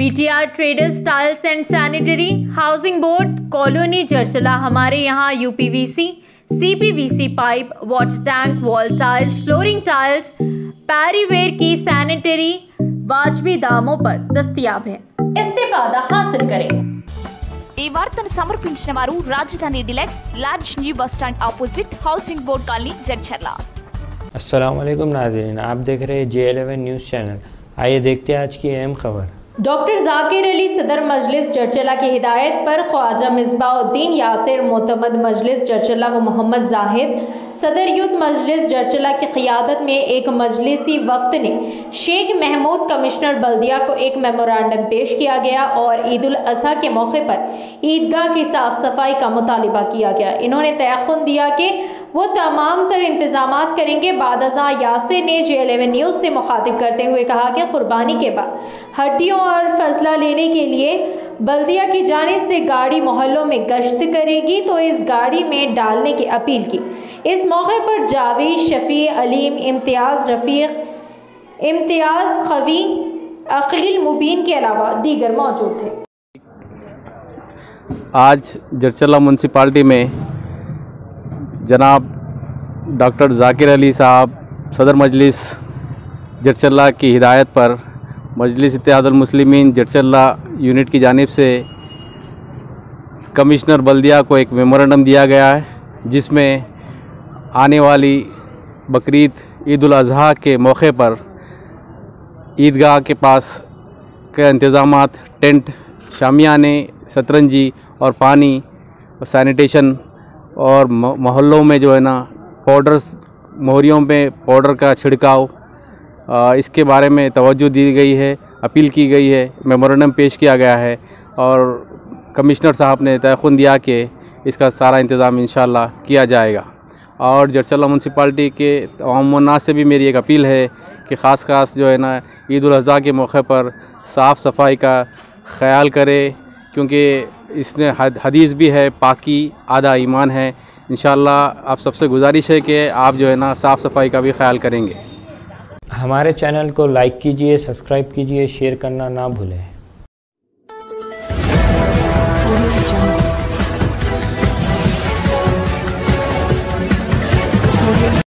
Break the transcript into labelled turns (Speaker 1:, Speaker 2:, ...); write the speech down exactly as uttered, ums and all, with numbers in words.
Speaker 1: BTR traders tiles and sanitary, housing board, colony Jarchala. हमारे यहाँ UPVC, CPVC pipe, water tank, wall tiles, flooring tiles, Parryware की sanitary वाजबी दामों पर दस्तयाब है। इस्तेफादा हासिल करें।
Speaker 2: ఈ వార్తను సమర్పించిన వారు Rajdhani deluxe large new bus stand opposite housing board colony Jarchala.
Speaker 3: अस्सलाम वालेकुम नाज़रीन, आप देख रहे हैं जे इलेवन न्यूज़ चैनल। आइए देखते हैं आज की अहम खबर।
Speaker 1: डॉक्टर जाकिर अली सदर मजलिस जरचला की हिदायत पर ख्वाजा मिसबाउद्दीन यासिर मोतमद मजलिस जरचला व मोहम्मद जाहिद सदर यूथ मजलिस जरचला की क़ियादत में एक मजलिसी वफ्द ने शेख महमूद कमिश्नर बल्दिया को एक मेमोरेंडम पेश किया गया और ईद उल अज़हा के मौके पर ईदगाह की साफ सफाई का मुतालिबा किया गया। इन्होंने तयख्खुन दिया कि वो तमाम तर इंतजामात करेंगे। बादशाह यासिर ने जे इलेवन न्यूज़ से मुखातिब करते हुए कहा कि कुर्बानी के बाद हड्डियों और फजला लेने के लिए बल्दिया की जानिब से गाड़ी मोहल्लों में गश्त करेगी, तो इस गाड़ी में डालने की अपील की। इस मौके पर जावेद, शफी, अलीम, इम्तियाज़, रफ़ीक, इम्तियाज़, खवी, अक़िल मुबीन के अलावा दीगर मौजूद थे।
Speaker 4: आज जरचला म्यूनसिपाल्टी में जनाब डॉक्टर जाकिर अली साहब सदर मजलिस जरचला की हिदायत पर मजलिस इत्तेहादुल मुस्लिमीन जरचला यूनिट की जानिब से कमिश्नर बल्दिया को एक मेमोरेंडम दिया गया है, जिसमें आने वाली बकरीद ईद उल अज़हा के मौके पर ईदगाह के पास के इंतज़ामात, टेंट, शामियाने, शतरंजी और पानी और सैनिटेशन और मोहल्लों में जो है ना पाउडर्स, मोहरियों में पाउडर का छिड़काव, इसके बारे में तवज्जो दी गई है, अपील की गई है, मेमोरेंडम पेश किया गया है और कमिश्नर साहब ने तयख्खुन दिया कि इसका सारा इंतज़ाम इंशाअल्लाह किया जाएगा। और जरचला म्यूनसिपाल्टी के तमाम उन्नास से भी मेरी एक अपील है कि ख़ास ख़ास जो है ना ईद उल अज़हा के मौके पर साफ़ सफाई का ख्याल करे, क्योंकि इसमें हदीस भी है, पाकी आधा ईमान है। इंशाअल्लाह आप सबसे गुजारिश है कि आप जो है ना साफ़ सफाई का भी ख्याल करेंगे।
Speaker 3: हमारे चैनल को लाइक कीजिए, सब्सक्राइब कीजिए, शेयर करना ना भूलें।